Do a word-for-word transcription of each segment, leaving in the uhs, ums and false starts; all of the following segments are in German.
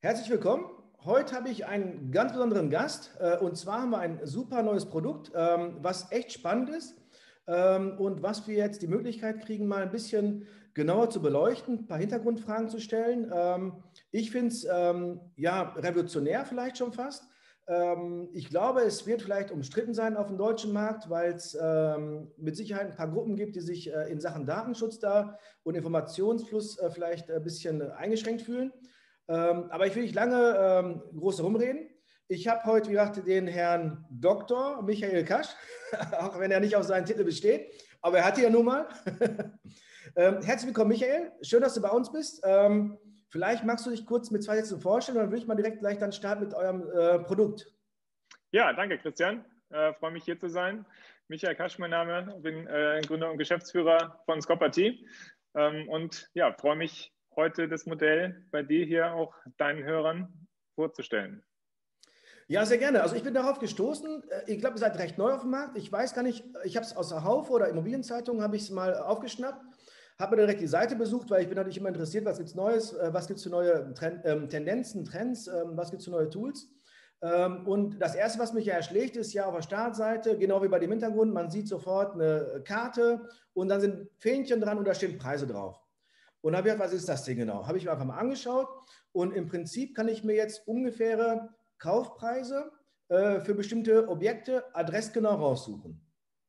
Herzlich willkommen. Heute habe ich einen ganz besonderen Gast äh, und zwar haben wir ein super neues Produkt, ähm, was echt spannend ist ähm, und was wir jetzt die Möglichkeit kriegen, mal ein bisschen genauer zu beleuchten, ein paar Hintergrundfragen zu stellen. Ähm, ich finde es ähm, ja revolutionär vielleicht schon fast. Ähm, ich glaube, es wird vielleicht umstritten sein auf dem deutschen Markt, weil es ähm, mit Sicherheit ein paar Gruppen gibt, die sich äh, in Sachen Datenschutz da und Informationsfluss äh, vielleicht ein bisschen eingeschränkt fühlen. Ähm, aber ich will nicht lange ähm, groß rumreden. Ich habe heute, wie gesagt, den Herrn Doktor Michael Kasch, auch wenn er nicht auf seinen Titel besteht, aber er hat ihn ja nun mal. ähm, herzlich willkommen, Michael. Schön, dass du bei uns bist. Ähm, vielleicht magst du dich kurz mit zwei Sätzen vorstellen, dann würde ich mal direkt gleich dann starten mit eurem äh, Produkt. Ja, danke, Christian. Äh, freue mich, hier zu sein. Michael Kasch, mein Name, bin äh, Gründer und Geschäftsführer von Scopperty ähm, und ja, freue mich, heute das Modell bei dir hier auch deinen Hörern vorzustellen. Ja, sehr gerne. Also ich bin darauf gestoßen. Ich glaube, ihr seid recht neu auf dem Markt. Ich weiß gar nicht, ich habe es aus der Haufe oder Immobilienzeitung, habe ich es mal aufgeschnappt, habe mir direkt die Seite besucht, weil ich bin natürlich immer interessiert, was gibt es Neues, äh, was gibt es für neue Trend, ähm, Tendenzen, Trends, ähm, was gibt es für neue Tools. Ähm, und das Erste, was mich ja erschlägt, ist ja auf der Startseite, genau wie bei dem Hintergrund, man sieht sofort eine Karte und dann sind Fähnchen dran und da stehen Preise drauf. Und habe ich gedacht, was ist das Ding genau? Habe ich mir einfach mal angeschaut und im Prinzip kann ich mir jetzt ungefähre Kaufpreise äh, für bestimmte Objekte adressgenau raussuchen.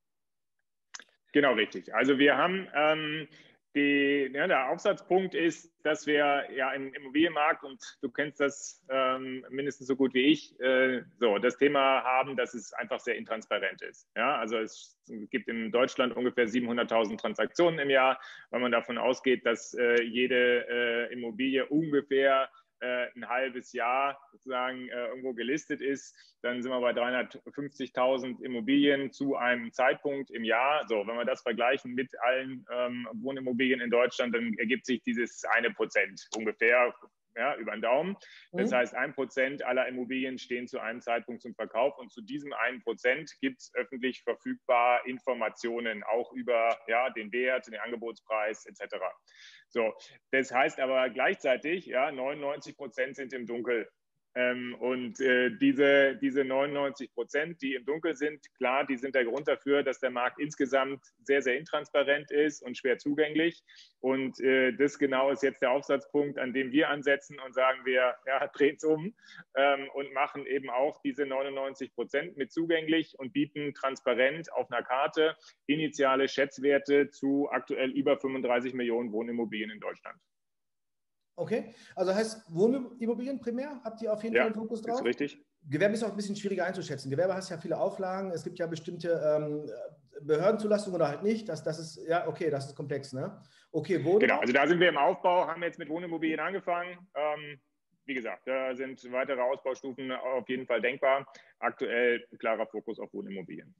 Genau, richtig. Also wir haben ähm, die, ja, der Aufsatzpunkt ist, dass wir ja im Immobilienmarkt, und du kennst das ähm, mindestens so gut wie ich, äh, so das Thema haben, dass es einfach sehr intransparent ist. Ja, also es gibt in Deutschland ungefähr siebenhunderttausend Transaktionen im Jahr, weil man davon ausgeht, dass äh, jede äh, Immobilie ungefähr ein halbes Jahr sozusagen äh, irgendwo gelistet ist, dann sind wir bei dreihundertfünfzigtausend Immobilien zu einem Zeitpunkt im Jahr. So, wenn wir das vergleichen mit allen ähm, Wohnimmobilien in Deutschland, dann ergibt sich dieses eine Prozent ungefähr, ja, über den Daumen. Das Mhm. heißt, ein Prozent aller Immobilien stehen zu einem Zeitpunkt zum Verkauf und zu diesem einen Prozent gibt es öffentlich verfügbar Informationen, auch über ja, den Wert, den Angebotspreis et cetera. So, das heißt aber gleichzeitig, ja, neunundneunzig Prozent sind im Dunkeln. Ähm, und äh, diese, diese neunundneunzig Prozent, die im Dunkeln sind, klar, die sind der Grund dafür, dass der Markt insgesamt sehr, sehr intransparent ist und schwer zugänglich. Und äh, das genau ist jetzt der Aufsatzpunkt, an dem wir ansetzen und sagen wir, ja, drehen es um ähm, und machen eben auch diese neunundneunzig Prozent mit zugänglich und bieten transparent auf einer Karte initiale Schätzwerte zu aktuell über fünfunddreißig Millionen Wohnimmobilien in Deutschland. Okay, also heißt Wohnimmobilien primär, habt ihr auf jeden Fall Ja, einen Fokus ist drauf? richtig. Gewerbe ist auch ein bisschen schwieriger einzuschätzen. Gewerbe hast ja viele Auflagen, es gibt ja bestimmte ähm, Behördenzulassungen oder halt nicht. Das, das ist, ja, okay, das ist komplex, ne? Okay, Genau, Wohnraum? also da sind wir im Aufbau, haben jetzt mit Wohnimmobilien angefangen. Ähm, wie gesagt, da sind weitere Ausbaustufen auf jeden Fall denkbar. Aktuell klarer Fokus auf Wohnimmobilien.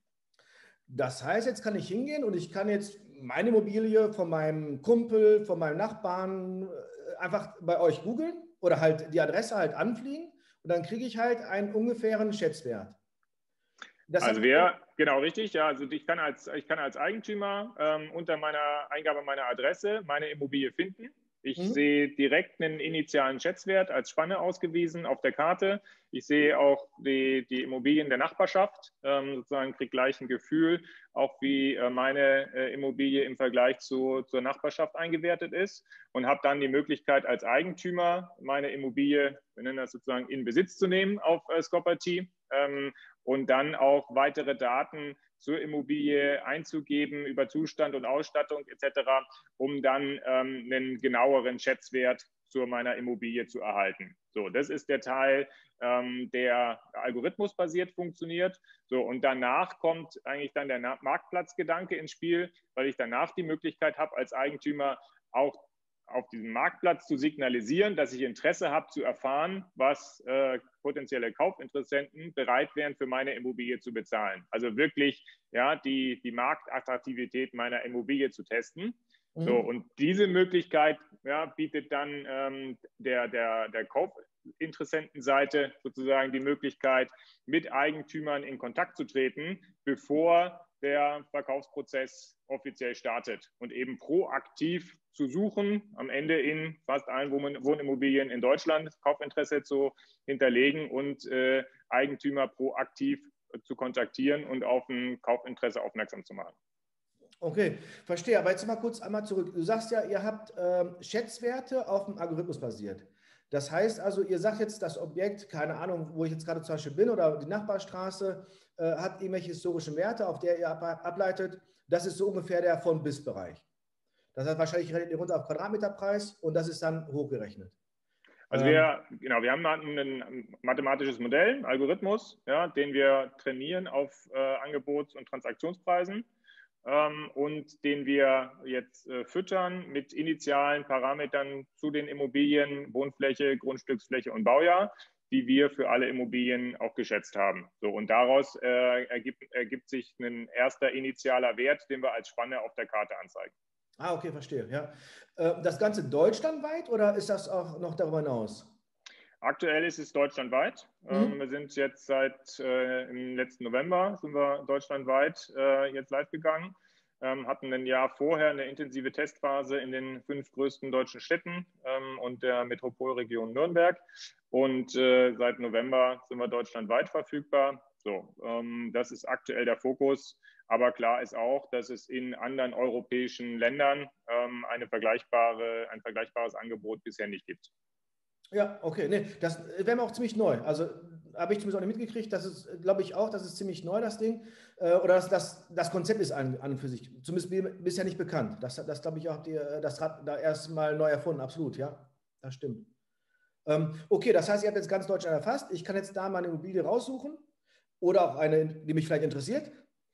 Das heißt, jetzt kann ich hingehen und ich kann jetzt meine Immobilie von meinem Kumpel, von meinem Nachbarn äh, einfach bei euch googeln oder halt die Adresse halt anfliegen und dann kriege ich halt einen ungefähren Schätzwert. Das Also habt ihr. wer, genau richtig, ja, also ich kann als, ich kann als Eigentümer ähm, unter meiner Eingabe meiner Adresse meine Immobilie finden. Ich Mhm. sehe direkt einen initialen Schätzwert als Spanne ausgewiesen auf der Karte. Ich sehe auch die, die Immobilien der Nachbarschaft, ähm, sozusagen kriege gleich ein Gefühl, auch wie äh, meine äh, Immobilie im Vergleich zu, zur Nachbarschaft eingewertet ist und habe dann die Möglichkeit als Eigentümer meine Immobilie, wir nennen das sozusagen, in Besitz zu nehmen auf äh, Scopperty. Ähm, und dann auch weitere Daten zur Immobilie einzugeben über Zustand und Ausstattung et cetera, um dann ähm, einen genaueren Schätzwert zu meiner Immobilie zu erhalten. So, das ist der Teil, ähm, der algorithmusbasiert funktioniert. So, und danach kommt eigentlich dann der Marktplatzgedanke ins Spiel, weil ich danach die Möglichkeit habe, als Eigentümer auch auf diesem Marktplatz zu signalisieren, dass ich Interesse habe zu erfahren, was äh, potenzielle Kaufinteressenten bereit wären, für meine Immobilie zu bezahlen. Also wirklich ja, die, die Marktattraktivität meiner Immobilie zu testen. So, Mhm. und diese Möglichkeit ja, bietet dann ähm, der, der, der Kaufinteressentenseite sozusagen die Möglichkeit, mit Eigentümern in Kontakt zu treten, bevor der Verkaufsprozess offiziell startet und eben proaktiv zu suchen, am Ende in fast allen Wohnimmobilien in Deutschland Kaufinteresse zu hinterlegen und äh, Eigentümer proaktiv zu kontaktieren und auf ein Kaufinteresse aufmerksam zu machen. Okay, verstehe. Aber jetzt mal kurz einmal zurück. Du sagst ja, ihr habt ähm, Schätzwerte auf dem Algorithmus basiert. Das heißt also, ihr sagt jetzt, das Objekt, keine Ahnung, wo ich jetzt gerade zum Beispiel bin oder die Nachbarstraße, äh, hat irgendwelche historischen Werte, auf der ihr ab, ableitet. Das ist so ungefähr der Von-Bis-Bereich. Das heißt, wahrscheinlich rechnet ihr runter auf Quadratmeterpreis und das ist dann hochgerechnet. Also wir, genau, wir haben ein mathematisches Modell, einen Algorithmus, ja, den wir trainieren auf äh, Angebots- und Transaktionspreisen. Ähm, und den wir jetzt äh, füttern mit initialen Parametern zu den Immobilien, Wohnfläche, Grundstücksfläche und Baujahr, die wir für alle Immobilien auch geschätzt haben. So, und daraus äh, ergibt, ergibt sich ein erster initialer Wert, den wir als Spanne auf der Karte anzeigen. Ah, okay, verstehe. Ja. Äh, das Ganze deutschlandweit oder ist das auch noch darüber hinaus? Aktuell ist es deutschlandweit. Mhm. Ähm, wir sind jetzt seit äh, im letzten November sind wir deutschlandweit äh, jetzt live gegangen. Ähm, hatten ein Jahr vorher eine intensive Testphase in den fünf größten deutschen Städten ähm, und der Metropolregion Nürnberg. Und äh, seit November sind wir deutschlandweit verfügbar. So, ähm, das ist aktuell der Fokus. Aber klar ist auch, dass es in anderen europäischen Ländern ähm, eine vergleichbare, ein vergleichbares Angebot bisher nicht gibt. Ja, okay. Nee, das wäre mir auch ziemlich neu. Also habe ich zumindest auch nicht mitgekriegt. Das ist, glaube ich, auch, das ist ziemlich neu, das Ding. Äh, oder das, das, das Konzept ist an, an und für sich zumindest bisher nicht bekannt. Das, das glaube ich, auch die, das Rad da erstmal neu erfunden. Absolut, ja. Das stimmt. Ähm, okay, das heißt, ihr habt jetzt ganz Deutschland erfasst. Ich kann jetzt da meine Immobilie raussuchen oder auch eine, die mich vielleicht interessiert.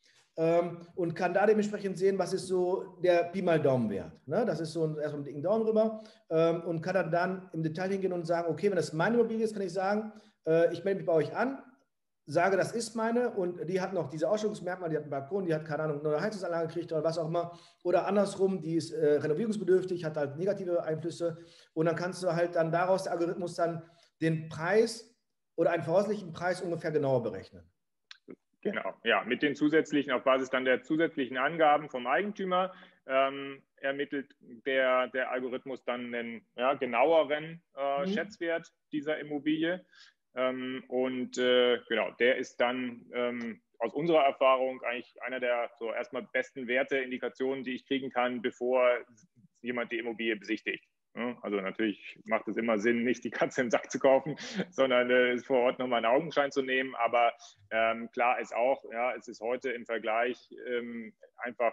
Ähm, und kann da dementsprechend sehen, was ist so der Pi mal Daumenwert. Ne? Das ist so ein, erstmal einen dicken Daumen rüber ähm, und kann dann, dann im Detail hingehen und sagen, okay, wenn das meine Immobilie ist, kann ich sagen, äh, ich melde mich bei euch an, sage, das ist meine und die hat noch diese Ausstellungsmerkmale, die hat einen Balkon, die hat, keine Ahnung, eine Heizungsanlage gekriegt oder was auch immer. Oder andersrum, die ist äh, renovierungsbedürftig, hat halt negative Einflüsse und dann kannst du halt dann daraus der Algorithmus dann den Preis oder einen voraussichtlichen Preis ungefähr genauer berechnen. Genau, ja, mit den zusätzlichen, auf Basis dann der zusätzlichen Angaben vom Eigentümer ähm, ermittelt der, der Algorithmus dann einen ja, genaueren äh, mhm. Schätzwert dieser Immobilie. Ähm, und äh, genau, der ist dann ähm, aus unserer Erfahrung eigentlich einer der so erstmal besten Werte, Indikationen, die ich kriegen kann, bevor jemand die Immobilie besichtigt. Also natürlich macht es immer Sinn, nicht die Katze im Sack zu kaufen, sondern äh, vor Ort nochmal einen Augenschein zu nehmen. Aber ähm, klar ist auch, ja, es ist heute im Vergleich ähm, einfach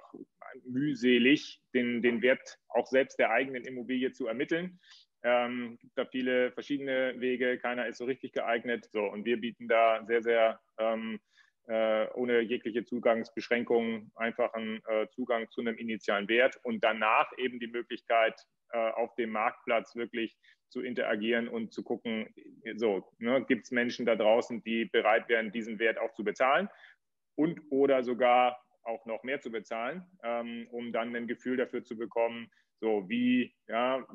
mühselig, den, den Wert auch selbst der eigenen Immobilie zu ermitteln. Ähm, es gibt da viele verschiedene Wege, keiner ist so richtig geeignet. So, und wir bieten da sehr, sehr ähm, äh, ohne jegliche Zugangsbeschränkungen einfachen äh, Zugang zu einem initialen Wert und danach eben die Möglichkeit, auf dem Marktplatz wirklich zu interagieren und zu gucken, so, ne, gibt es Menschen da draußen, die bereit wären, diesen Wert auch zu bezahlen und oder sogar auch noch mehr zu bezahlen, ähm, um dann ein Gefühl dafür zu bekommen, so wie, ja,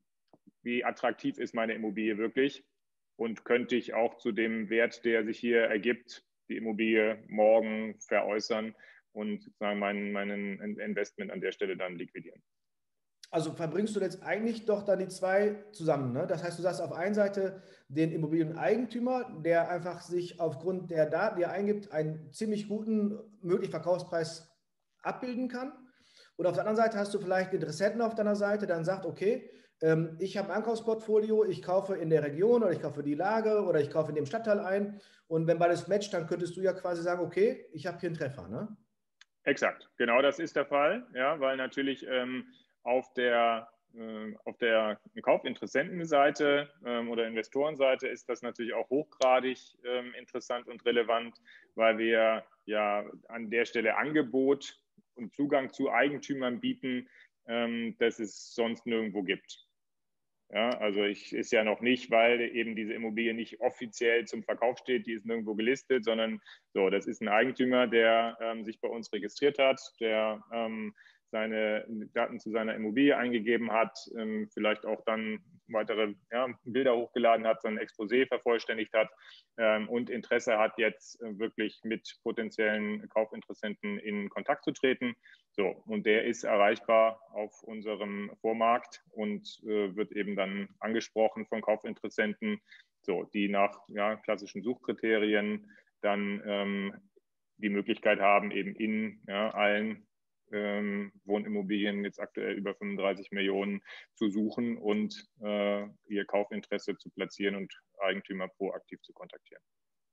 wie attraktiv ist meine Immobilie wirklich und könnte ich auch zu dem Wert, der sich hier ergibt, die Immobilie morgen veräußern und sozusagen mein, meinen Investment an der Stelle dann liquidieren. Also verbringst du jetzt eigentlich doch dann die zwei zusammen. Ne? Das heißt, du sagst auf einer Seite den Immobilieneigentümer, der einfach sich aufgrund der Daten, die er eingibt, einen ziemlich guten möglichen Verkaufspreis abbilden kann. Und auf der anderen Seite hast du vielleicht einen Interessenten auf deiner Seite, der dann sagt, okay, ähm, ich habe ein Ankaufsportfolio, ich kaufe in der Region oder ich kaufe die Lage oder ich kaufe in dem Stadtteil ein. Und wenn beides matcht, dann könntest du ja quasi sagen, okay, ich habe hier einen Treffer. Ne? Exakt, genau das ist der Fall, ja, weil natürlich ähm, auf der, äh, auf der Kaufinteressentenseite ähm, oder Investorenseite ist das natürlich auch hochgradig ähm, interessant und relevant, weil wir ja an der Stelle Angebot und Zugang zu Eigentümern bieten, ähm, das es sonst nirgendwo gibt. Ja, also ich ist ja noch nicht, weil eben diese Immobilie nicht offiziell zum Verkauf steht, die ist nirgendwo gelistet, sondern so, das ist ein Eigentümer, der ähm, sich bei uns registriert hat, der ähm, seine Daten zu seiner Immobilie eingegeben hat, ähm, vielleicht auch dann weitere ja, Bilder hochgeladen hat, sein Exposé vervollständigt hat ähm, und Interesse hat, jetzt äh, wirklich mit potenziellen Kaufinteressenten in Kontakt zu treten. So, und der ist erreichbar auf unserem Vormarkt und äh, wird eben dann angesprochen von Kaufinteressenten, so, die nach ja, klassischen Suchkriterien dann ähm, die Möglichkeit haben, eben in ja, allen ähm, Wohnimmobilien jetzt aktuell über fünfunddreißig Millionen zu suchen und äh, ihr Kaufinteresse zu platzieren und Eigentümer proaktiv zu kontaktieren.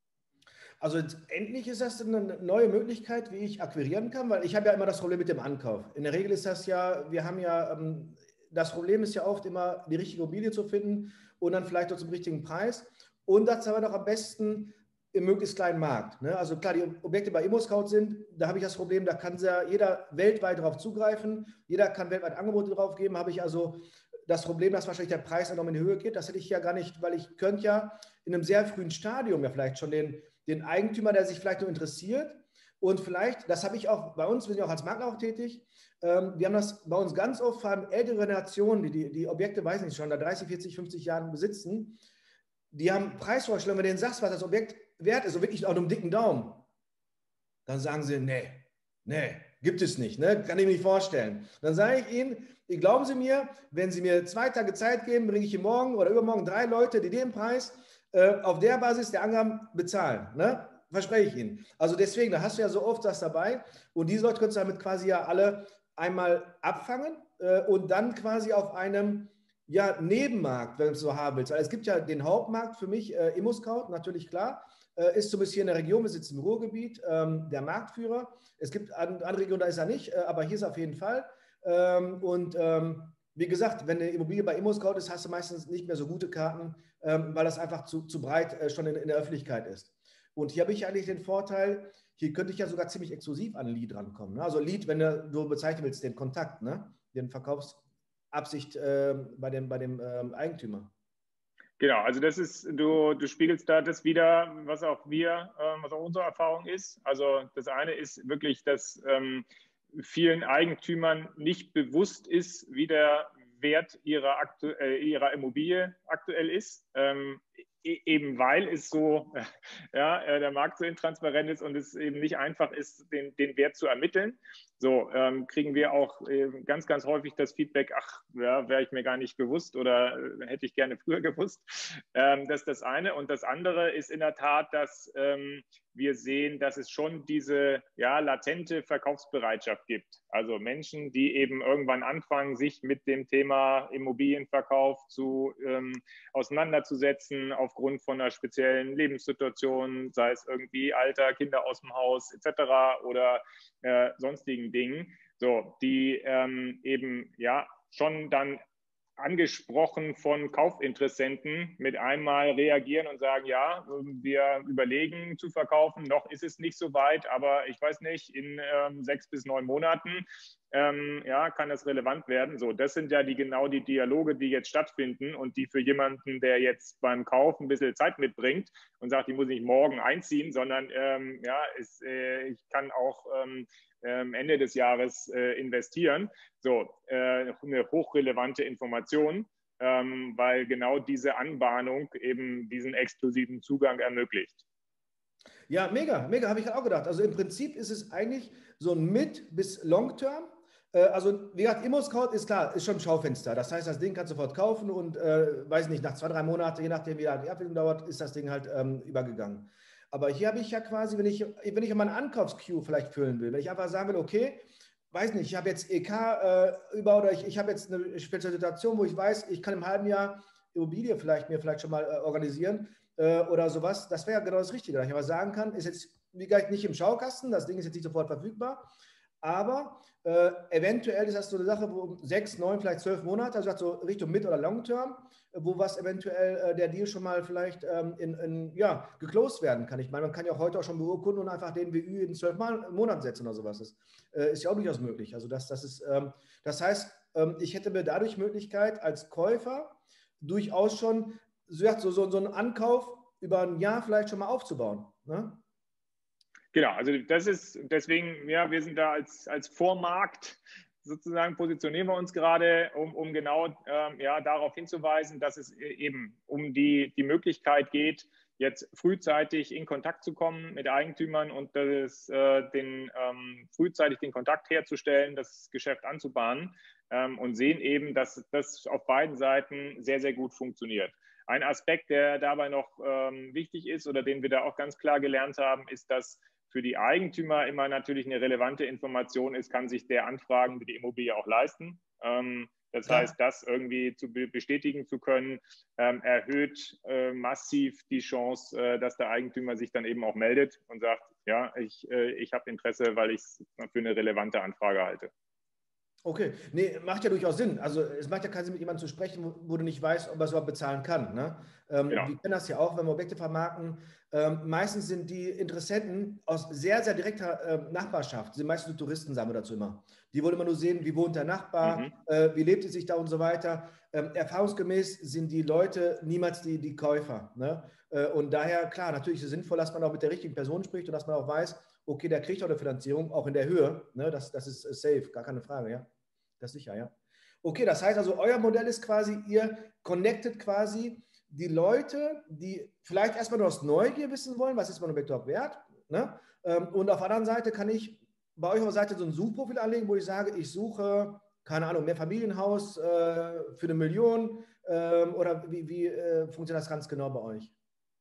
Also endlich ist das eine neue Möglichkeit, wie ich akquirieren kann, weil ich habe ja immer das Problem mit dem Ankauf. In der Regel ist das ja, wir haben ja, ähm, das Problem ist ja oft immer, die richtige Immobilie zu finden und dann vielleicht auch zum richtigen Preis und das aber doch am besten im möglichst kleinen Markt. Ne? Also klar, die Objekte bei ImmoScout sind, da habe ich das Problem, da kann ja jeder weltweit darauf zugreifen, jeder kann weltweit Angebote drauf geben, habe ich also das Problem, dass wahrscheinlich der Preis enorm in die Höhe geht. Das hätte ich ja gar nicht, weil ich könnte ja in einem sehr frühen Stadium ja vielleicht schon den, den Eigentümer, der sich vielleicht nur interessiert und vielleicht, das habe ich auch bei uns, wir sind ja auch als Makler auch tätig, ähm, wir haben das bei uns ganz oft, vor allem ältere Generationen, die, die die Objekte, weiß nicht, schon da dreißig, vierzig, fünfzig Jahren besitzen, die haben Preisvorstellungen, wenn du denen sagst, was das Objekt wert ist, so wirklich auch nur einen dicken Daumen, dann sagen sie, nee, nee, gibt es nicht, ne? Kann ich mir nicht vorstellen. Dann sage ich ihnen, glauben Sie mir, wenn Sie mir zwei Tage Zeit geben, bringe ich Ihnen morgen oder übermorgen drei Leute, die den Preis äh, auf der Basis der Angaben bezahlen. Ne? Verspreche ich Ihnen. Also deswegen, da hast du ja so oft das dabei und diese Leute können du damit quasi ja alle einmal abfangen äh, und dann quasi auf einem ja, Nebenmarkt, wenn du es so haben willst. Weil es gibt ja den Hauptmarkt für mich, äh, ImmoScout, natürlich klar, äh, ist zumindest hier in der Region, wir sitzen im Ruhrgebiet, ähm, der Marktführer. Es gibt andere Regionen, da ist er nicht, äh, aber hier ist er auf jeden Fall. Ähm, und ähm, wie gesagt, wenn eine Immobilie bei ImmoScout ist, hast du meistens nicht mehr so gute Karten, ähm, weil das einfach zu, zu breit äh, schon in, in der Öffentlichkeit ist. Und hier habe ich eigentlich den Vorteil, hier könnte ich ja sogar ziemlich exklusiv an ein Lead rankommen. Ne? Also Lead, wenn du, du bezeichnen willst, den Kontakt, ne? Den Verkaufsabsicht äh, bei dem, bei dem ähm, Eigentümer. Genau, also das ist, du, du spiegelst da das wieder, was auch wir, ähm, was auch unsere Erfahrung ist. Also das eine ist wirklich, dass ähm, vielen Eigentümern nicht bewusst ist, wie der Wert ihrer, aktu äh, ihrer Immobilie aktuell ist. Ähm, eben weil es so, ja, der Markt so intransparent ist und es eben nicht einfach ist, den, den Wert zu ermitteln. So ähm, kriegen wir auch äh, ganz, ganz häufig das Feedback, ach, ja, wäre ich mir gar nicht bewusst oder äh, hätte ich gerne früher gewusst. Ähm, das ist das eine. Und das andere ist in der Tat, dass ähm, wir sehen, dass es schon diese ja, latente Verkaufsbereitschaft gibt. Also Menschen, die eben irgendwann anfangen, sich mit dem Thema Immobilienverkauf zu, ähm, auseinanderzusetzen, aufgrund von einer speziellen Lebenssituation, sei es irgendwie Alter, Kinder aus dem Haus et cetera oder äh, sonstigen Dingen, so, die ähm, eben ja schon dann angesprochen von Kaufinteressenten mit einmal reagieren und sagen, ja, wir überlegen zu verkaufen, noch ist es nicht so weit, aber ich weiß nicht, in ähm, sechs bis neun Monaten ähm, ja, kann das relevant werden. So, das sind ja die genau die Dialoge, die jetzt stattfinden und die für jemanden, der jetzt beim Kauf ein bisschen Zeit mitbringt und sagt, ich muss nicht morgen einziehen, sondern ähm, ja, ist, äh, ich kann auch ähm, Ende des Jahres äh, investieren. So, äh, eine hochrelevante Information, ähm, weil genau diese Anbahnung eben diesen exklusiven Zugang ermöglicht. Ja, mega, mega, habe ich auch gedacht. Also im Prinzip ist es eigentlich so ein Mid- bis Long-Term. Äh, also wie gesagt, ImmoScout ist klar, ist schon ein Schaufenster. Das heißt, das Ding kannst du sofort kaufen und, äh, weiß nicht, nach zwei, drei Monaten, je nachdem, wie lange die Abwicklung dauert, ist das Ding halt ähm, übergegangen. Aber hier habe ich ja quasi, wenn ich, wenn ich meine Ankaufsqueue vielleicht füllen will, wenn ich einfach sagen will, okay, weiß nicht, ich habe jetzt E K äh, über oder ich, ich habe jetzt eine spezielle Situation, wo ich weiß, ich kann im halben Jahr Immobilie vielleicht mir vielleicht schon mal äh, organisieren äh, oder sowas. Das wäre ja genau das Richtige. Da ich aber sagen kann, ist jetzt, wie gesagt, nicht im Schaukasten, das Ding ist jetzt nicht sofort verfügbar, aber äh, eventuell ist das so eine Sache, wo sechs, neun, vielleicht zwölf Monate, also so Richtung Mid- oder Long-Term, wo was eventuell äh, der Deal schon mal vielleicht ähm, in, in, ja, geclosed werden kann. Ich meine, man kann ja auch heute auch schon beurkunden und einfach den W Ü in zwölf Monaten setzen oder sowas. Das äh, ist ja auch durchaus möglich. Also das, das ist, ähm, das heißt, ähm, ich hätte mir dadurch Möglichkeit als Käufer durchaus schon so, so, so einen Ankauf über ein Jahr vielleicht schon mal aufzubauen. Ne? Genau, also das ist deswegen, ja, wir sind da als, als Vormarkt sozusagen positionieren wir uns gerade, um, um genau ähm, ja, darauf hinzuweisen, dass es eben um die, die Möglichkeit geht, jetzt frühzeitig in Kontakt zu kommen mit Eigentümern und das, äh, den, ähm, frühzeitig den Kontakt herzustellen, das Geschäft anzubahnen, ähm, und sehen eben, dass das auf beiden Seiten sehr, sehr gut funktioniert. Ein Aspekt, der dabei noch ähm, wichtig ist oder den wir da auch ganz klar gelernt haben, ist, dass für die Eigentümer immer natürlich eine relevante Information ist, kann sich der Anfragen die Immobilie auch leisten. Ähm, Das Klar. heißt, das irgendwie zu bestätigen zu können, ähm, erhöht äh, massiv die Chance, äh, dass der Eigentümer sich dann eben auch meldet und sagt, ja, ich, äh, ich habe Interesse, weil ich es für eine relevante Anfrage halte. Okay, nee, macht ja durchaus Sinn. Also es macht ja keinen Sinn, mit jemandem zu sprechen, wo, wo du nicht weißt, ob er es überhaupt bezahlen kann. Ne? Ähm, Genau. wir kennen das ja auch, wenn wir Objekte vermarkten. Ähm, meistens sind die Interessenten aus sehr, sehr direkter äh, Nachbarschaft, sind meistens nur Touristen, sagen wir dazu immer. Die wollen immer nur sehen, wie wohnt der Nachbar, Mhm. äh, wie lebt es sich da und so weiter. Ähm, erfahrungsgemäß sind die Leute niemals die, die Käufer. Ne? Äh, und daher, klar, natürlich ist es sinnvoll, dass man auch mit der richtigen Person spricht und dass man auch weiß, okay, der kriegt auch eine Finanzierung, auch in der Höhe. Ne? Das, das ist safe, gar keine Frage, ja. Das sicher, ja. Okay, das heißt also, euer Modell ist quasi, ihr connectet quasi die Leute, die vielleicht erstmal nur aus Neugier wissen wollen, was ist mein Objekt überhaupt wert. Ne? Und auf der anderen Seite kann ich bei euch auf der Seite so ein Suchprofil anlegen, wo ich sage, ich suche, keine Ahnung, mehr Familienhaus äh, für eine Million ähm, oder wie, wie äh, funktioniert das ganz genau bei euch?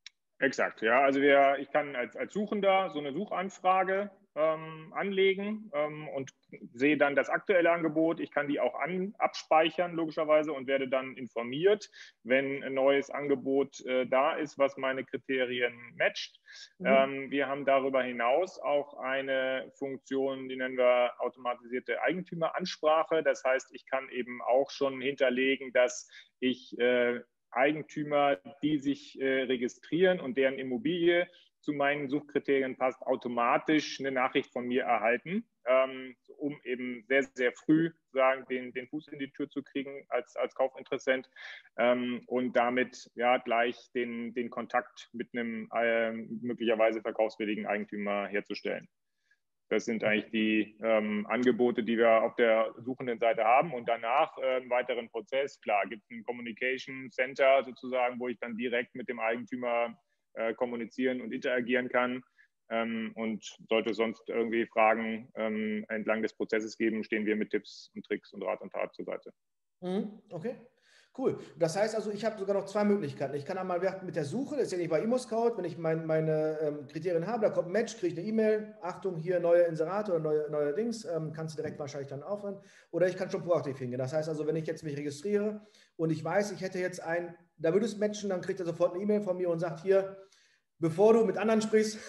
Exakt, ja. Also wir, ich kann als, als Suchender so eine Suchanfrage ähm, anlegen ähm, und sehe dann das aktuelle Angebot. Ich kann die auch an, abspeichern, logischerweise, und werde dann informiert, wenn ein neues Angebot äh, da ist, was meine Kriterien matcht. Mhm. Ähm, wir haben darüber hinaus auch eine Funktion, die nennen wir automatisierte Eigentümeransprache. Das heißt, ich kann eben auch schon hinterlegen, dass ich äh, Eigentümer, die sich äh, registrieren und deren Immobilie zu meinen Suchkriterien passt, automatisch eine Nachricht von mir erhalten, ähm, um eben sehr, sehr früh sagen, den, den Fuß in die Tür zu kriegen als, als Kaufinteressent ähm, und damit ja gleich den, den Kontakt mit einem äh, möglicherweise verkaufswilligen Eigentümer herzustellen. Das sind eigentlich die ähm, Angebote, die wir auf der suchenden Seite haben. Und danach äh, im weiteren Prozess, klar, gibt es ein Communication Center sozusagen, wo ich dann direkt mit dem Eigentümer äh, kommunizieren und interagieren kann. Ähm, und sollte sonst irgendwie Fragen ähm, entlang des Prozesses geben, stehen wir mit Tipps und Tricks und Rat und Tat zur Seite. Mhm, okay. Cool. Das heißt also, ich habe sogar noch zwei Möglichkeiten. Ich kann einmal mit der Suche, das ist ja nicht bei ImmoScout, wenn ich mein, meine ähm, Kriterien habe, da kommt ein Match, kriege ich eine E-Mail, Achtung, hier neue Inserate oder neue, neue Dings, ähm, kannst du direkt wahrscheinlich dann aufhören. Oder ich kann schon proaktiv hingehen. Das heißt also, wenn ich jetzt mich registriere und ich weiß, ich hätte jetzt ein, da würde es matchen, dann kriegt er sofort eine E-Mail von mir und sagt, hier, bevor du mit anderen sprichst,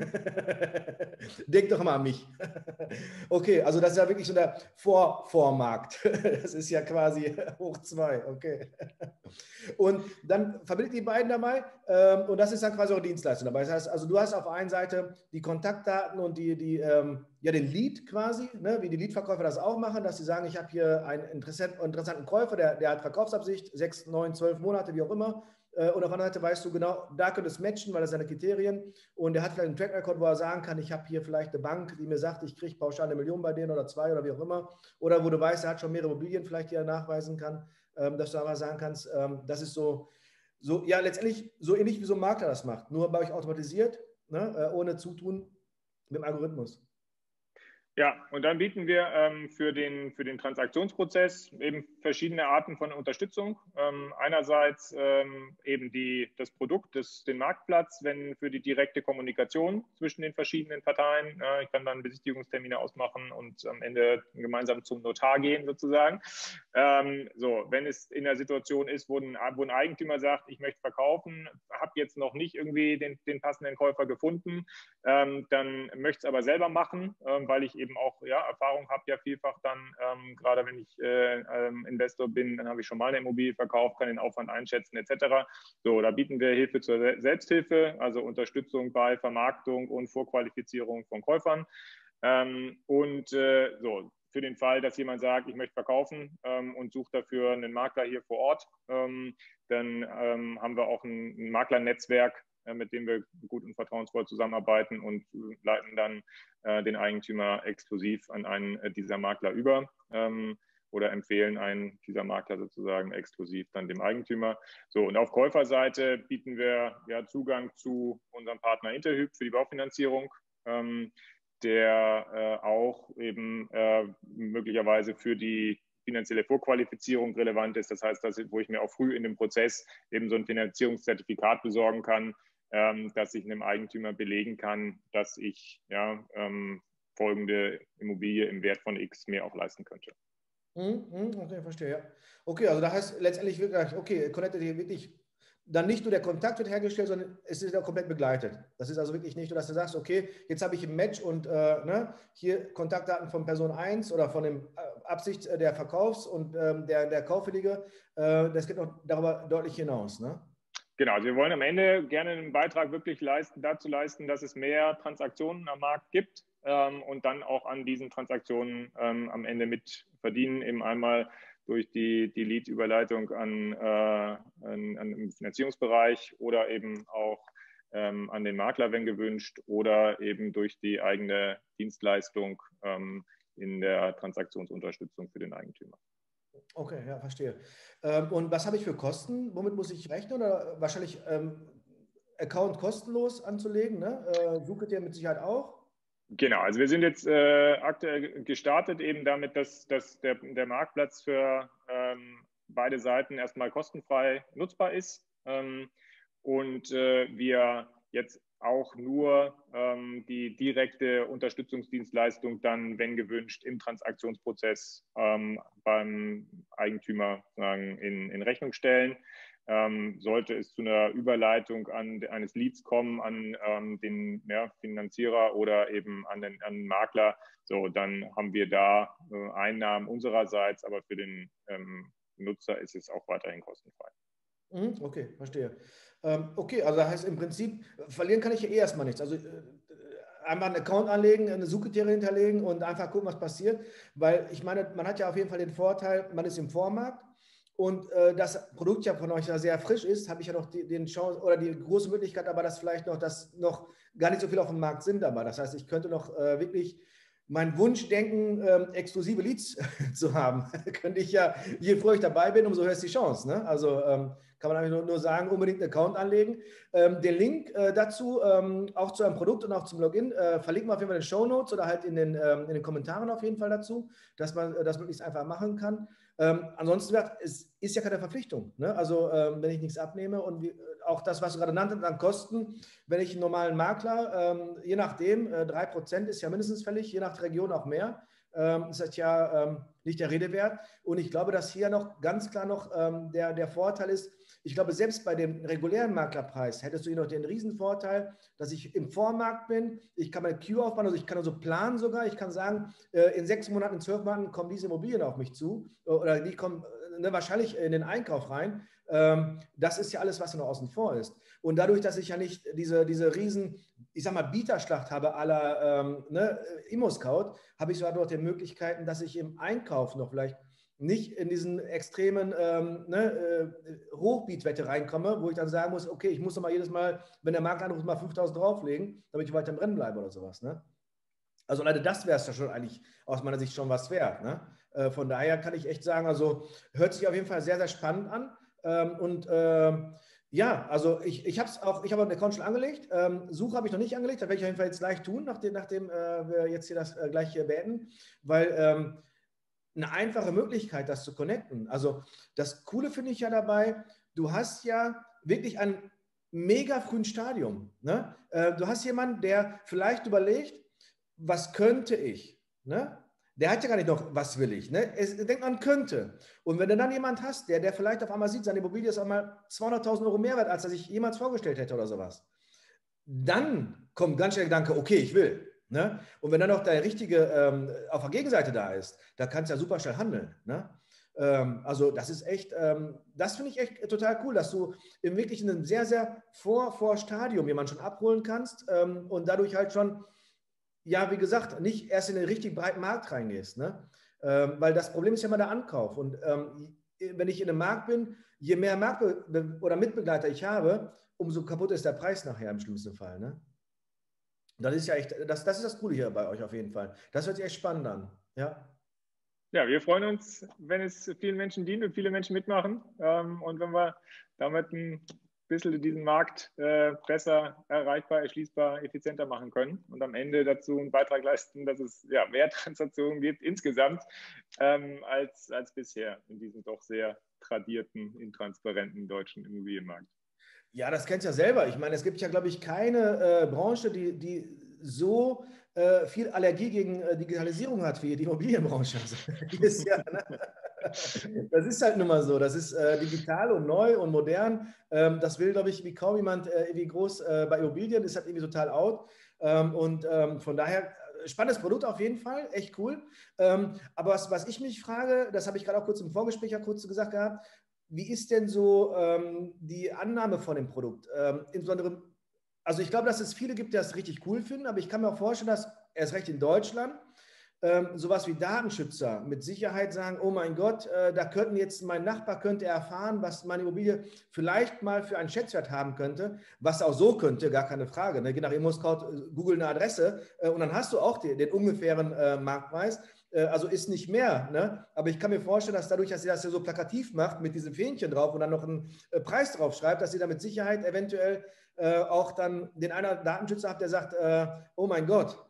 denk doch mal an mich. Okay, also das ist ja wirklich so der Vor Vormarkt. Das ist ja quasi hoch zwei, okay. Und dann verbindet die beiden dabei ähm, und das ist dann quasi auch Dienstleistung dabei. Das heißt, also du hast auf der einen Seite die Kontaktdaten und die, die, ähm, ja, den Lead quasi, ne, wie die Leadverkäufer das auch machen, dass sie sagen, ich habe hier einen interessanten, interessanten Käufer, der, der hat Verkaufsabsicht, sechs, neun, zwölf Monate, wie auch immer. Und auf der anderen Seite weißt du genau, da könnte es matchen, weil das seine Kriterien. Und er hat vielleicht einen Track Record, wo er sagen kann, ich habe hier vielleicht eine Bank, die mir sagt, ich kriege pauschal eine Million bei denen oder zwei oder wie auch immer. Oder wo du weißt, er hat schon mehrere Immobilien vielleicht, die er nachweisen kann, dass du aber sagen kannst, das ist so, so, ja, letztendlich so ähnlich wie so ein Makler das macht. Nur bei euch automatisiert, ne, ohne Zutun mit dem Algorithmus. Ja, und dann bieten wir ähm, für, den, für den Transaktionsprozess eben verschiedene Arten von Unterstützung. Ähm, einerseits ähm, eben die, das Produkt, das, den Marktplatz, wenn für die direkte Kommunikation zwischen den verschiedenen Parteien. Äh, ich kann dann Besichtigungstermine ausmachen und am Ende gemeinsam zum Notar gehen sozusagen. Ähm, so, wenn es in der Situation ist, wo ein, wo ein Eigentümer sagt, ich möchte verkaufen, habe jetzt noch nicht irgendwie den, den passenden Käufer gefunden, ähm, dann möchte es aber selber machen, ähm, weil ich eben auch ja, Erfahrung habe ja vielfach dann, ähm, gerade wenn ich äh, ähm, Investor bin, dann habe ich schon mal eine Immobilie verkauft, kann den Aufwand einschätzen et cetera. So, da bieten wir Hilfe zur Selbsthilfe, also Unterstützung bei Vermarktung und Vorqualifizierung von Käufern. Ähm, und äh, so, für den Fall, dass jemand sagt, ich möchte verkaufen ähm, und sucht dafür einen Makler hier vor Ort, ähm, dann ähm, haben wir auch ein, ein Maklernetzwerk, äh, mit dem wir gut und vertrauensvoll zusammenarbeiten und leiten dann äh, den Eigentümer exklusiv an einen äh, dieser Makler über. Ähm, oder empfehlen einen dieser Makler sozusagen exklusiv dann dem Eigentümer. So, und auf Käuferseite bieten wir ja Zugang zu unserem Partner Interhyp für die Baufinanzierung, ähm, der äh, auch eben äh, möglicherweise für die finanzielle Vorqualifizierung relevant ist. Das heißt, dass, wo ich mir auch früh in dem Prozess eben so ein Finanzierungszertifikat besorgen kann, ähm, dass ich einem Eigentümer belegen kann, dass ich ja, ähm, folgende Immobilie im Wert von X mir auch leisten könnte. Okay, verstehe, ja. Okay, also da heißt letztendlich wirklich, okay, Connected hier wirklich, dann nicht nur der Kontakt wird hergestellt, sondern es ist ja komplett begleitet. Das ist also wirklich nicht nur, dass du sagst, okay, jetzt habe ich ein Match und äh, ne, hier Kontaktdaten von Person eins oder von dem Absicht der Verkaufs- und ähm, der, der Kaufwillige, äh, das geht noch darüber deutlich hinaus, ne? Genau, also wir wollen am Ende gerne einen Beitrag wirklich leisten, dazu leisten, dass es mehr Transaktionen am Markt gibt ähm, und dann auch an diesen Transaktionen ähm, am Ende mit verdienen, eben einmal durch die, die Lead-Überleitung an, äh, an, an den Finanzierungsbereich oder eben auch ähm, an den Makler, wenn gewünscht, oder eben durch die eigene Dienstleistung ähm, in der Transaktionsunterstützung für den Eigentümer. Okay, ja, verstehe. Ähm, und was habe ich für Kosten? Womit muss ich rechnen? Oder wahrscheinlich ähm, Account kostenlos anzulegen, ne? Äh, sucht ihr mit Sicherheit auch? Genau, also wir sind jetzt äh, aktuell gestartet eben damit, dass, dass der, der Marktplatz für ähm, beide Seiten erstmal kostenfrei nutzbar ist ähm, und äh, wir jetzt auch nur ähm, die direkte Unterstützungsdienstleistung dann, wenn gewünscht, im Transaktionsprozess ähm, beim Eigentümer sagen, in, in Rechnung stellen. Ähm, sollte es zu einer Überleitung an, eines Leads kommen an ähm, den ja, Finanzierer oder eben an den, an den Makler, so, dann haben wir da äh, Einnahmen unsererseits, aber für den ähm, Nutzer ist es auch weiterhin kostenfrei. Okay, verstehe. Ähm, okay, also das heißt im Prinzip, verlieren kann ich ja eh erstmal nichts. Also äh, einmal einen Account anlegen, eine Suchkriterien hinterlegen und einfach gucken, was passiert. Weil ich meine, man hat ja auf jeden Fall den Vorteil, man ist im Vormarkt. Und äh, das Produkt ja von euch ja sehr frisch ist, habe ich ja noch die, den Chance oder die große Möglichkeit, aber dass vielleicht noch, dass noch gar nicht so viel auf dem Markt sind dabei. Das heißt, ich könnte noch äh, wirklich mein Wunschdenken, ähm, exklusive Leads zu haben. Könnte ich ja, je früher ich dabei bin, umso höher ist die Chance. Ne? Also ähm, kann man eigentlich nur, nur sagen, unbedingt einen Account anlegen. Ähm, den Link äh, dazu, ähm, auch zu einem Produkt und auch zum Login, äh, verlinken wir auf jeden Fall in den Shownotes oder halt in den, ähm, in den Kommentaren auf jeden Fall dazu, dass man äh, das möglichst einfach machen kann. Ähm, ansonsten es ist ja keine Verpflichtung. Ne? Also ähm, wenn ich nichts abnehme und wie, auch das, was du gerade nanntest, an Kosten, wenn ich einen normalen Makler, ähm, je nachdem, äh, drei Prozent ist ja mindestens fällig, je nach Region auch mehr, ähm, ist das ja ähm, nicht der Rede wert. Und ich glaube, dass hier noch ganz klar noch ähm, der, der Vorteil ist, ich glaube, selbst bei dem regulären Maklerpreis hättest du hier noch den Riesenvorteil, dass ich im Vormarkt bin, ich kann meine Queue aufbauen, also ich kann also planen sogar, ich kann sagen, äh, in sechs Monaten, in zwölf Monaten kommen diese Immobilien auf mich zu oder die kommen ne, wahrscheinlich in den Einkauf rein. Ähm, das ist ja alles, was noch außen vor ist. Und dadurch, dass ich ja nicht diese, diese riesen, ich sag mal, Bieterschlacht habe aller ähm, ne, Immo-Scout, habe ich sogar noch die Möglichkeiten, dass ich im Einkauf noch vielleicht nicht in diesen extremen ähm, ne, äh, Hochbietwette reinkomme, wo ich dann sagen muss, okay, ich muss doch mal jedes Mal, wenn der Markt anruft, mal fünftausend drauflegen, damit ich weiter im Rennen bleibe oder sowas. Ne? Also alleine das wäre es ja schon eigentlich aus meiner Sicht schon was wert. Ne? Äh, von daher kann ich echt sagen, also hört sich auf jeden Fall sehr, sehr spannend an. Ähm, und ähm, ja, also ich, ich habe es auch, ich habe einen Account schon angelegt. Ähm, Suche habe ich noch nicht angelegt, das werde ich auf jeden Fall jetzt gleich tun, nachdem, nachdem äh, wir jetzt hier das äh, gleich hier beenden, weil ähm, eine einfache Möglichkeit, das zu connecten. Also das Coole finde ich ja dabei, du hast ja wirklich ein mega frühen Stadium. Ne? Äh, du hast jemanden, der vielleicht überlegt, was könnte ich? Ne? Der hat ja gar nicht noch, was will ich? Ne? Es denkt man könnte. Und wenn du dann jemand hast, der, der vielleicht auf einmal sieht, seine Immobilie ist einmal zweihunderttausend Euro mehr wert, als er sich jemals vorgestellt hätte oder sowas, dann kommt ganz schnell der Gedanke, okay, ich will. Ne? Und wenn dann noch der Richtige ähm, auf der Gegenseite da ist, da kannst du ja super schnell handeln. Ne? Ähm, also das ist echt, ähm, das finde ich echt total cool, dass du im wirklich in einem sehr, sehr vor, vor Stadium jemanden schon abholen kannst ähm, und dadurch halt schon ja, wie gesagt, nicht erst in den richtig breiten Markt reingehst. Ne? Ähm, weil das Problem ist ja immer der Ankauf. Und ähm, wenn ich in einem Markt bin, je mehr Marktbe- oder Mitbegleiter ich habe, umso kaputt ist der Preis nachher im schlimmsten Fall. Ne? Das ist ja echt, das, das ist das Coole hier bei euch auf jeden Fall. Das hört sich echt spannend an. Ja. Ja, wir freuen uns, wenn es vielen Menschen dient und viele Menschen mitmachen. Ähm, und wenn wir damit ein bisschen diesen Markt äh, besser erreichbar, erschließbar, effizienter machen können und am Ende dazu einen Beitrag leisten, dass es ja, mehr Transaktionen gibt insgesamt ähm, als, als bisher in diesem doch sehr tradierten, intransparenten deutschen Immobilienmarkt. Ja, das kennst du ja selber. Ich meine, es gibt ja, glaube ich, keine äh, Branche, die, die so äh, viel Allergie gegen äh, Digitalisierung hat wie die Immobilienbranche. Also, die ist ja, ne? Das ist halt nun mal so. Das ist äh, digital und neu und modern. Ähm, das will, glaube ich, wie kaum jemand äh, irgendwie groß äh, bei Immobilien. Ist halt irgendwie total out. Ähm, und ähm, von daher äh, spannendes Produkt auf jeden Fall, echt cool. Ähm, aber was, was ich mich frage, das habe ich gerade auch kurz im Vorgespräch ja kurz gesagt gehabt, wie ist denn so ähm, die Annahme von dem Produkt? Ähm, insbesondere, also ich glaube, dass es viele gibt, die das richtig cool finden, aber ich kann mir auch vorstellen, dass erst recht in Deutschland ähm, sowas wie Datenschützer mit Sicherheit sagen, oh mein Gott, äh, da könnten jetzt mein Nachbar könnte erfahren, was meine Immobilie vielleicht mal für einen Schätzwert haben könnte, was auch so könnte, gar keine Frage. Ne? Geh nach ImmoScout, äh, Google eine Adresse äh, und dann hast du auch die, den ungefähren äh, Marktpreis. Äh, also ist nicht mehr, ne? Aber ich kann mir vorstellen, dass dadurch, dass sie das ja so plakativ macht mit diesem Fähnchen drauf und dann noch einen äh, Preis drauf schreibt, dass sie da mit Sicherheit eventuell äh, auch dann den einer Datenschützer hat, der sagt, äh, oh mein Gott.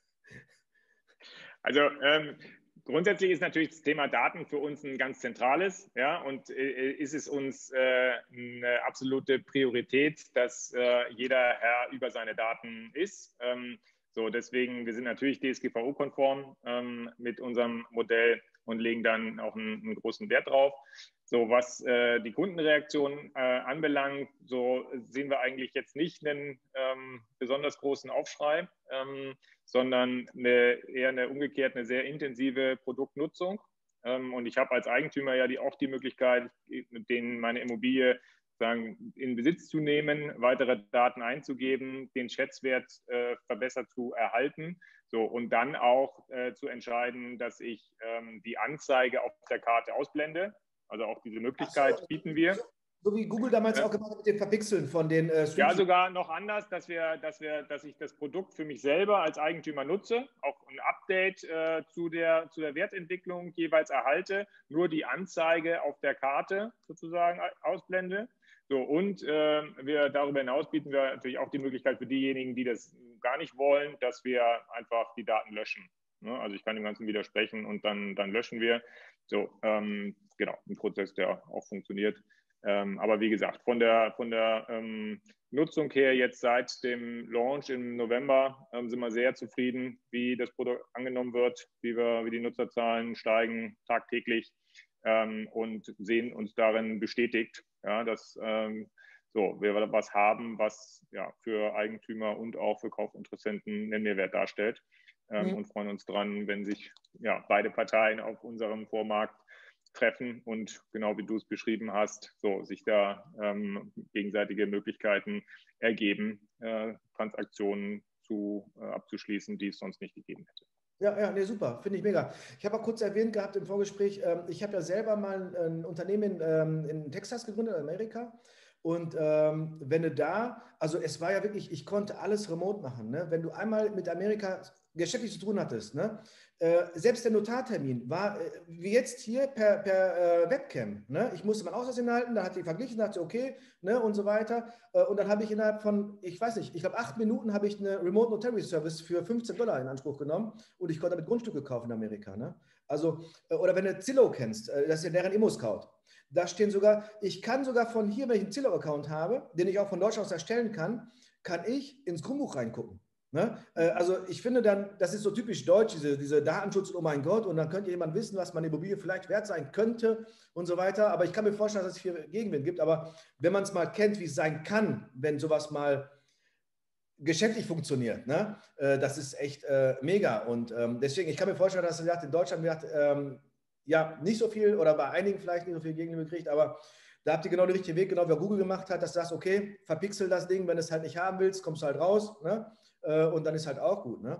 Also ähm, grundsätzlich ist natürlich das Thema Daten für uns ein ganz zentrales, ja, und äh, ist es uns äh, eine absolute Priorität, dass äh, jeder Herr über seine Daten ist. Ähm, so, deswegen, wir sind natürlich D S G V O-konform ähm, mit unserem Modell und legen dann auch einen, einen großen Wert drauf. So, was äh, die Kundenreaktion äh, anbelangt, so sehen wir eigentlich jetzt nicht einen ähm, besonders großen Aufschrei, ähm, sondern eine, eher eine umgekehrt eine sehr intensive Produktnutzung. Ähm, und ich habe als Eigentümer ja die, auch die Möglichkeit, denen meine Immobilie sagen, in Besitz zu nehmen, weitere Daten einzugeben, den Schätzwert äh, verbessert zu erhalten. So, und dann auch äh, zu entscheiden, dass ich ähm, die Anzeige auf der Karte ausblende. Also auch diese Möglichkeit So, bieten wir. so, so wie Google damals Ja. auch gemacht hat mit dem Verpixeln von den äh, Street Ja, View. sogar noch anders, dass wir, dass wir, dass ich das Produkt für mich selber als Eigentümer nutze, auch ein Update äh, zu der, zu der Wertentwicklung jeweils erhalte, nur die Anzeige auf der Karte sozusagen ausblende. So, und äh, wir darüber hinaus bieten wir natürlich auch die Möglichkeit für diejenigen, die das gar nicht wollen, dass wir einfach die Daten löschen. Ne? Also ich kann dem Ganzen widersprechen und dann, dann löschen wir. So, ähm, genau, ein Prozess, der auch funktioniert. Ähm, aber wie gesagt, von der, von der ähm, Nutzung her jetzt seit dem Launch im November ähm, sind wir sehr zufrieden, wie das Produkt angenommen wird, wie, wir, wie die Nutzerzahlen steigen tagtäglich ähm, und sehen uns darin bestätigt, ja, dass ähm, so, wir was haben, was ja, für Eigentümer und auch für Kaufinteressenten einen Mehrwert darstellt ähm, Mhm. und freuen uns dran, wenn sich ja, beide Parteien auf unserem Vormarkt treffen und genau wie du es beschrieben hast, so sich da ähm, gegenseitige Möglichkeiten ergeben, äh, Transaktionen zu, äh, abzuschließen, die es sonst nicht gegeben hätte. Ja, ja, nee, super, finde ich mega. Ich habe auch kurz erwähnt gehabt im Vorgespräch, ähm, ich habe ja selber mal ein Unternehmen in, ähm, in Texas gegründet, in Amerika. Und ähm, wenn du da, also es war ja wirklich, ich konnte alles remote machen. Ne? Wenn du einmal mit Amerika geschäftlich zu tun hattest, ne? Äh, selbst der Notartermin war äh, wie jetzt hier per, per äh, Webcam. Ne? Ich musste mein Ausweis hinhalten, da hat die verglichen, dachte okay, ne? Und so weiter. Äh, und dann habe ich innerhalb von, ich weiß nicht, ich glaube acht Minuten habe ich eine Remote Notary Service für fünfzehn Dollar in Anspruch genommen und ich konnte damit Grundstücke kaufen in Amerika. Ne? Also, äh, oder wenn du Zillow kennst, äh, das ist ja deren ImmoScout. Da stehen sogar, ich kann sogar von hier, wenn ich einen Zillow-Account habe, den ich auch von Deutschland aus erstellen kann, kann ich ins Grundbuch reingucken. Ne? Äh, also ich finde dann, das ist so typisch deutsch, diese, diese Datenschutz und oh mein Gott, und dann könnte jemand wissen, was meine Immobilie vielleicht wert sein könnte und so weiter. Aber ich kann mir vorstellen, dass es viel Gegenwind gibt. Aber wenn man es mal kennt, wie es sein kann, wenn sowas mal geschäftlich funktioniert, ne? Äh, das ist echt äh, mega. Und ähm, deswegen, ich kann mir vorstellen, dass in Deutschland wird, ähm, ja, nicht so viel oder bei einigen vielleicht nicht so viel Gegenliebe kriegt, aber da habt ihr genau den richtigen Weg, genau wie Google gemacht hat, dass du sagst, okay, verpixel das Ding, wenn du es halt nicht haben willst, kommst du halt raus, ne? Äh, und dann ist halt auch gut. Ne?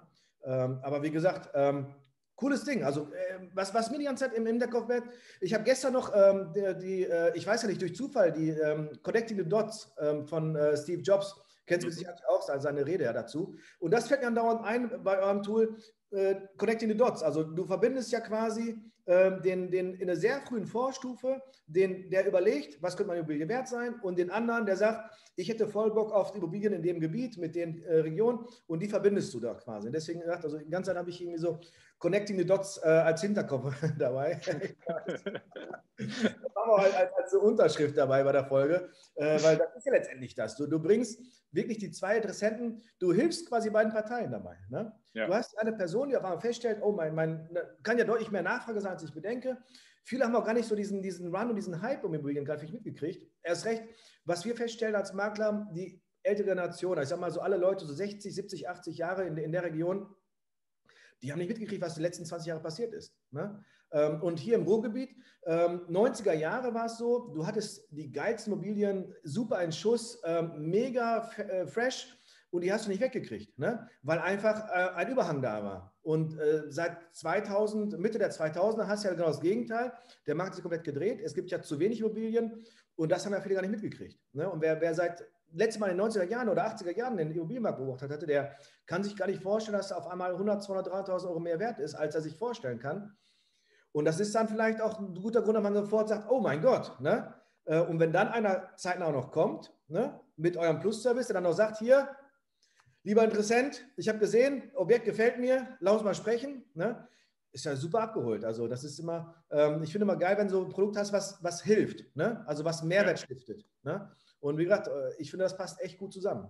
Ähm, aber wie gesagt, ähm, cooles Ding. Also, äh, was, was mir die ganze Zeit im Hinterkopf wird, ich habe gestern noch ähm, die, die äh, ich weiß ja nicht, durch Zufall, die ähm, Connecting the Dots ähm, von äh, Steve Jobs, kennst du Mhm. sicherlich auch, seine Rede ja dazu. Und das fällt mir andauernd ein bei eurem Tool, äh, Connecting the Dots. Also, du verbindest ja quasi äh, den, den in einer sehr frühen Vorstufe, den, der überlegt, was könnte meine Immobilie wert sein, und den anderen, der sagt, ich hätte voll Bock auf Immobilien in dem Gebiet, mit den äh, Regionen, und die verbindest du da quasi. Und deswegen gesagt, also die ganze Zeit habe ich irgendwie so Connecting the Dots äh, als Hinterkopf dabei. Das machen wir halt als, als so Unterschrift dabei bei der Folge, äh, weil das ist ja letztendlich das. Du, du bringst wirklich die zwei Interessenten, du hilfst quasi beiden Parteien dabei. Ne? Ja. Du hast eine Person, die auf einmal feststellt, oh, mein, mein, kann ja deutlich mehr Nachfrage sein, als ich bedenke. Viele haben auch gar nicht so diesen, diesen Run und diesen Hype um Immobilien gar nicht mitgekriegt. Erst recht, was wir feststellen als Makler, die ältere Generation, ich sag mal so alle Leute, so sechzig, siebzig, achtzig Jahre in, in der Region, die haben nicht mitgekriegt, was die letzten zwanzig Jahre passiert ist. Ne? Und hier im Ruhrgebiet, neunziger Jahre war es so, du hattest die geilsten Immobilien, super in Schuss, mega fresh, und die hast du nicht weggekriegt, ne? Weil einfach ein Überhang da war. Und seit zweitausend, Mitte der zweitausender hast du ja genau das Gegenteil. Der Markt ist komplett gedreht. Es gibt ja zu wenig Immobilien, und das haben ja viele gar nicht mitgekriegt. Ne? Und wer, wer seit letztes Mal in den neunziger Jahren oder achtziger Jahren den Immobilienmarkt beobachtet hatte, der kann sich gar nicht vorstellen, dass er auf einmal hundert, zweihundert, dreihunderttausend Euro mehr wert ist, als er sich vorstellen kann. Und das ist dann vielleicht auch ein guter Grund, dass man sofort sagt, oh mein Gott. Ne? Und wenn dann einer zeitnah noch kommt, ne, mit eurem Plus-Service, der dann noch sagt, hier, lieber Interessent, ich habe gesehen, Objekt gefällt mir, lass uns mal sprechen, ne? Ist ja super abgeholt. Also das ist immer, ähm, ich finde immer geil, wenn du so ein Produkt hast, was, was hilft, ne? Also was Mehrwert ja. stiftet. Ne? Und wie gesagt, ich finde, das passt echt gut zusammen.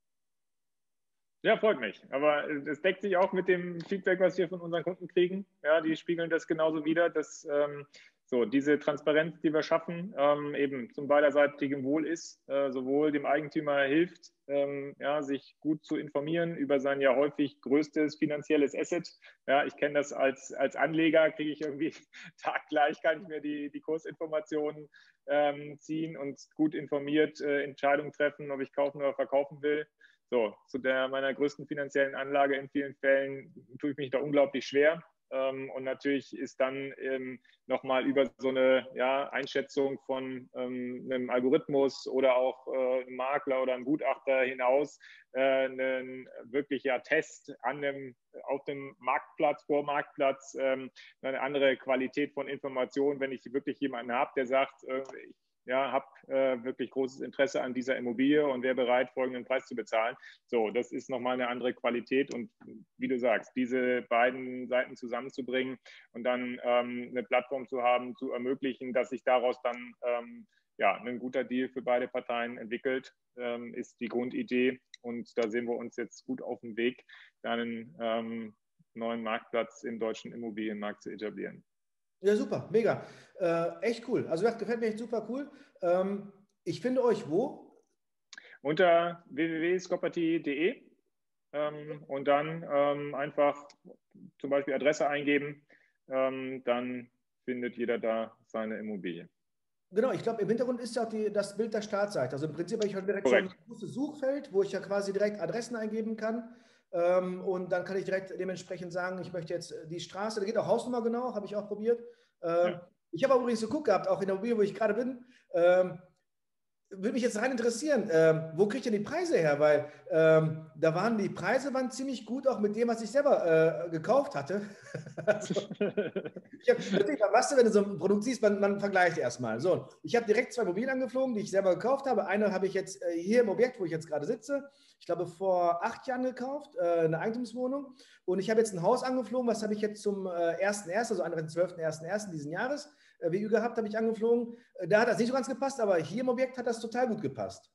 Ja, freut mich. Aber es deckt sich auch mit dem Feedback, was wir von unseren Kunden kriegen. Ja, die spiegeln das genauso wider, dass ähm, so diese Transparenz, die wir schaffen, ähm, eben zum beiderseitigen Wohl ist, äh, sowohl dem Eigentümer hilft, ähm, ja, sich gut zu informieren über sein ja häufig größtes finanzielles Asset. Ja, ich kenne das als, als Anleger, kriege ich irgendwie taggleich, kann ich mir die, die Kursinformationen ähm, ziehen und gut informiert äh, Entscheidungen treffen, ob ich kaufen oder verkaufen will. So, zu der meiner größten finanziellen Anlage in vielen Fällen tue ich mich da unglaublich schwer. Ähm, und natürlich ist dann ähm, nochmal über so eine ja, Einschätzung von ähm, einem Algorithmus oder auch äh, einem Makler oder einem Gutachter hinaus äh, ein wirklicher Test an dem, auf dem Marktplatz, Vormarktplatz, ähm, eine andere Qualität von Informationen, wenn ich wirklich jemanden habe, der sagt, äh, ich ja, habe äh, wirklich großes Interesse an dieser Immobilie und wäre bereit, folgenden Preis zu bezahlen. So, das ist nochmal eine andere Qualität, und wie du sagst, diese beiden Seiten zusammenzubringen und dann ähm, eine Plattform zu haben, zu ermöglichen, dass sich daraus dann ähm, ja, ein guter Deal für beide Parteien entwickelt, ähm, ist die Grundidee, und da sehen wir uns jetzt gut auf dem Weg, einen ähm, neuen Marktplatz im deutschen Immobilienmarkt zu etablieren. Ja, super, mega. Äh, echt cool. Also das gefällt mir echt super cool. Ähm, ich finde euch wo? Unter w w w punkt scopperty punkt de ähm, und dann ähm, einfach zum Beispiel Adresse eingeben, ähm, dann findet jeder da seine Immobilie. Genau, ich glaube, im Hintergrund ist ja auch die, das Bild der Startseite. Also im Prinzip habe ich halt direkt Korrekt. so ein großes Suchfeld, wo ich ja quasi direkt Adressen eingeben kann. Ähm, und dann kann ich direkt dementsprechend sagen, ich möchte jetzt die Straße, da geht auch Hausnummer genau, habe ich auch probiert. Ähm, ja. Ich habe auch übrigens geguckt gehabt, auch in der Immobilie, wo ich gerade bin, ähm, würde mich jetzt rein interessieren, ähm, wo kriegt ihr die Preise her? Weil ähm, da waren die Preise waren ziemlich gut, auch mit dem, was ich selber äh, gekauft hatte. Also, ich hab, natürlich, was du, wenn du so ein Produkt siehst, man, man vergleicht erstmal. So, ich habe direkt zwei Immobilien angeflogen, die ich selber gekauft habe. Eine habe ich jetzt äh, hier im Objekt, wo ich jetzt gerade sitze, ich glaube vor acht Jahren gekauft, äh, eine Eigentumswohnung. Und ich habe jetzt ein Haus angeflogen, was habe ich jetzt zum äh, ersten ersten, also an zwölften ersten ersten diesen Jahres, äh, W Ü gehabt, habe ich angeflogen. Äh, da hat das nicht so ganz gepasst, aber hier im Objekt hat das total gut gepasst.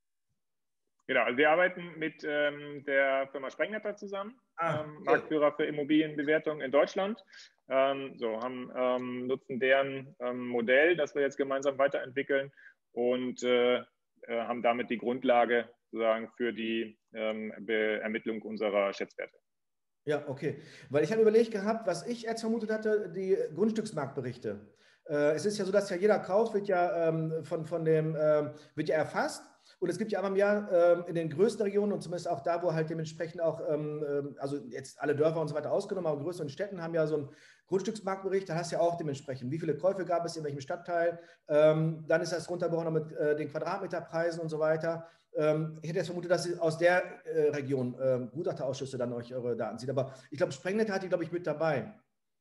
Genau, also wir arbeiten mit ähm, der Firma Sprengnetter zusammen, ah, ähm, okay. Marktführer für Immobilienbewertung in Deutschland. Ähm, so, haben, ähm, nutzen deren ähm, Modell, das wir jetzt gemeinsam weiterentwickeln, und äh, äh, haben damit die Grundlage sozusagen für die ähm, Ermittlung unserer Schätzwerte. Ja, okay. Weil ich habe überlegt gehabt, was ich jetzt vermutet hatte, die Grundstücksmarktberichte. Äh, es ist ja so, dass ja jeder Kauf wird ja ähm, von, von dem, ähm, wird ja erfasst. Und es gibt ja einmal im Jahr ähm, in den größten Regionen und zumindest auch da, wo halt dementsprechend auch, ähm, also jetzt alle Dörfer und so weiter ausgenommen, aber größeren Städten haben ja so einen Grundstücksmarktbericht, da hast du ja auch dementsprechend, wie viele Käufe gab es in welchem Stadtteil, ähm, dann ist das runtergebrochen mit äh, den Quadratmeterpreisen und so weiter. Ähm, ich hätte jetzt vermutet, dass Sie aus der äh, Region äh, Gutachterausschüsse dann euch eure Daten zieht, aber ich glaube, Sprengnet hat die, glaube ich, mit dabei.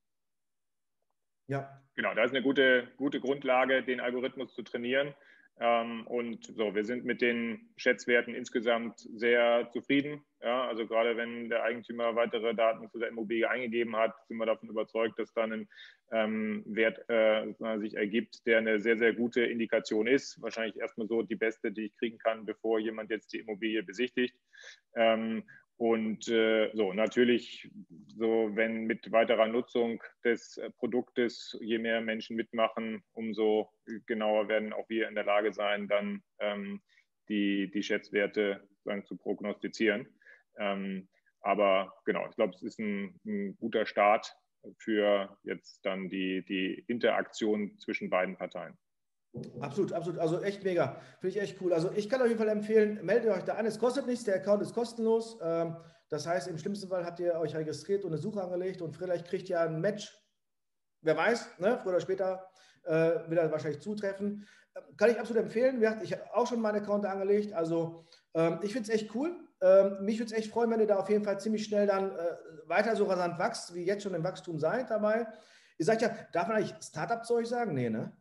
Ja. Genau, da ist eine gute, gute Grundlage, den Algorithmus zu trainieren. Ähm, und so, wir sind mit den Schätzwerten insgesamt sehr zufrieden. Ja, also gerade wenn der Eigentümer weitere Daten zu der Immobilie eingegeben hat, sind wir davon überzeugt, dass dann ein ähm, Wert äh, sich ergibt, der eine sehr, sehr gute Indikation ist. Wahrscheinlich erstmal so die beste, die ich kriegen kann, bevor jemand jetzt die Immobilie besichtigt. Ähm, Und äh, so natürlich, so wenn mit weiterer Nutzung des äh, Produktes, je mehr Menschen mitmachen, umso genauer werden auch wir in der Lage sein, dann ähm, die, die Schätzwerte sagen, zu prognostizieren. Ähm, aber genau, ich glaube, es ist ein, ein guter Start für jetzt dann die, die Interaktion zwischen beiden Parteien. Absolut, absolut. Also echt mega. Finde ich echt cool. Also ich kann auf jeden Fall empfehlen, meldet euch da an. Es kostet nichts, der Account ist kostenlos. Das heißt, im schlimmsten Fall habt ihr euch registriert und eine Suche angelegt und vielleicht kriegt ihr ein Match. Wer weiß, ne? Früher oder später äh, wird er wahrscheinlich zutreffen. Kann ich absolut empfehlen. Ich habe auch schon meinen Account angelegt. Also ähm, ich finde es echt cool. Ähm, mich würde es echt freuen, wenn ihr da auf jeden Fall ziemlich schnell dann äh, weiter so rasant wächst, wie jetzt schon im Wachstum seid dabei. Ihr sagt ja, darf man eigentlich Startup zu euch sagen? Nee, ne?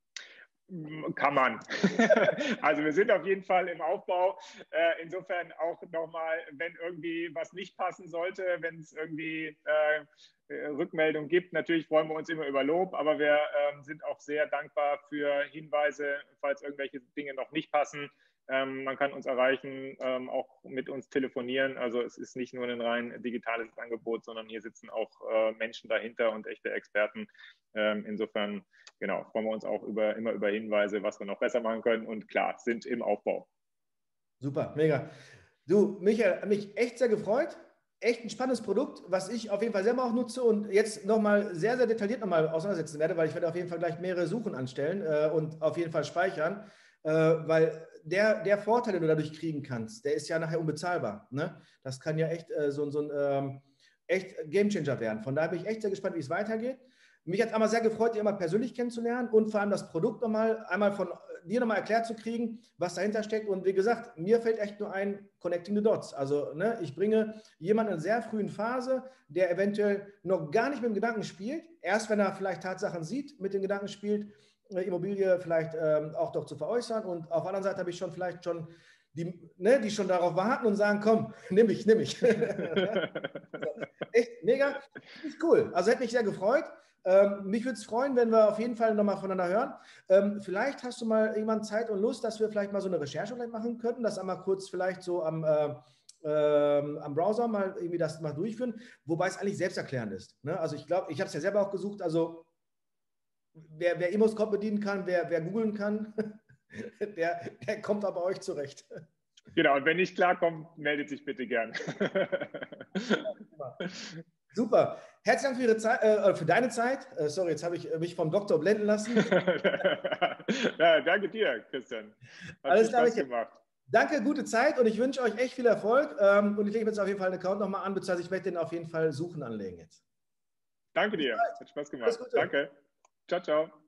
Kann man. Also wir sind auf jeden Fall im Aufbau. Insofern auch nochmal, wenn irgendwie was nicht passen sollte, wenn es irgendwie äh, Rückmeldung gibt, natürlich freuen wir uns immer über Lob, aber wir äh, sind auch sehr dankbar für Hinweise, falls irgendwelche Dinge noch nicht passen. Ähm, man kann uns erreichen, ähm, auch mit uns telefonieren. Also es ist nicht nur ein rein digitales Angebot, sondern hier sitzen auch äh, Menschen dahinter und echte Experten. Ähm, insofern, genau, freuen wir uns auch über, immer über Hinweise, was wir noch besser machen können. Und klar, sind im Aufbau. Super, mega. Du, Michael, hat mich echt sehr gefreut. Echt ein spannendes Produkt, was ich auf jeden Fall selber auch nutze und jetzt nochmal sehr, sehr detailliert nochmal auseinandersetzen werde, weil ich werde auf jeden Fall gleich mehrere Suchen anstellen äh, und auf jeden Fall speichern, äh, weil der, der Vorteil, den du dadurch kriegen kannst, der ist ja nachher unbezahlbar. Ne? Das kann ja echt äh, so, so ein ähm, echt Gamechanger werden. Von daher bin ich echt sehr gespannt, wie es weitergeht. Mich hat es einmal sehr gefreut, dich mal persönlich kennenzulernen und vor allem das Produkt nochmal einmal von dir nochmal erklärt zu kriegen, was dahinter steckt. Und wie gesagt, mir fällt echt nur ein Connecting the Dots. Also ne, ich bringe jemanden in einer sehr frühen Phase, der eventuell noch gar nicht mit dem Gedanken spielt, erst wenn er vielleicht Tatsachen sieht, mit dem Gedanken spielt, Immobilie vielleicht ähm, auch doch zu veräußern. Und auf der anderen Seite habe ich schon vielleicht schon die, ne, die schon darauf warten und sagen, komm, nimm mich, nimm mich. Echt mega, ist cool. Also hätte mich sehr gefreut. Ähm, mich würde es freuen, wenn wir auf jeden Fall nochmal voneinander hören. Ähm, vielleicht hast du mal irgendwann Zeit und Lust, dass wir vielleicht mal so eine Recherche vielleicht machen könnten, das einmal kurz vielleicht so am, äh, ähm, am Browser mal irgendwie das mal durchführen, wobei es eigentlich selbsterklärend ist. Ne? Also ich glaube, ich habe es ja selber auch gesucht, also wer, wer ImmoScout bedienen kann, wer, wer googeln kann, der, der kommt aber euch zurecht. Genau, und wenn nicht klarkommt, meldet sich bitte gern. Super. Herzlichen Dank für, Ihre Zeit, äh, für deine Zeit. Äh, sorry, jetzt habe ich mich vom Doktor blenden lassen. Ja, danke dir, Christian. Hat Alles viel Spaß gemacht. Danke, gute Zeit und ich wünsche euch echt viel Erfolg. Ähm, und ich lege jetzt auf jeden Fall einen Account nochmal an, beziehungsweise ich werde den auf jeden Fall suchen anlegen jetzt. Danke dir. Hat Spaß gemacht. Danke. Ciao, ciao.